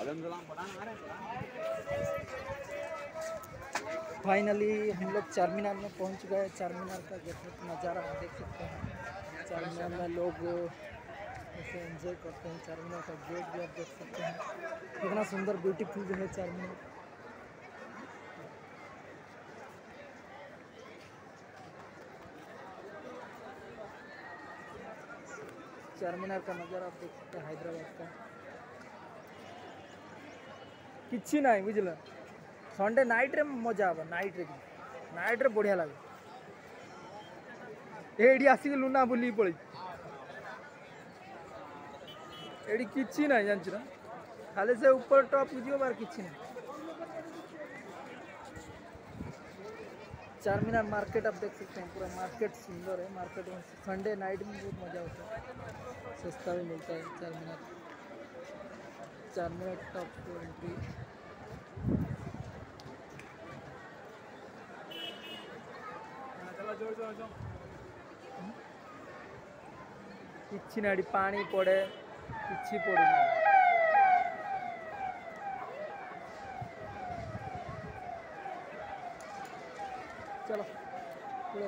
Finally हम लोग चार मीनार में पहुंच गए। चार मीनार का नज़ारा देख सकते हैं। चार मीनार में लोग ऐसे एंजॉय करते हैं। चार मीनार का गेट भी आप देख सकते हैं, कितना सुंदर ब्यूटीफुल जो है चार मीनार। चार मीनार का नज़ारा आप देख सकते हैं हैदराबाद का। किसी ना बुझल संडे नाइट रे मजा आवा। नाइट रे बढ़िया लगे। एडी आसिक लुना बुली पड़ी एडी किसी ना जानछ ना, खाली से ऊपर टॉप जीव बार किसी ना। चार मीनार मार्केट आप देख सकते हैं, पूरा मार्केट सुंदर है। मार्केट में संडे नाइट में बहुत मज़ा होता है, सस्ता भी मिलता है। चार मीनार टॉप को एंट्री। किसी ना पानी पड़े किसी पड़े चलो चलो।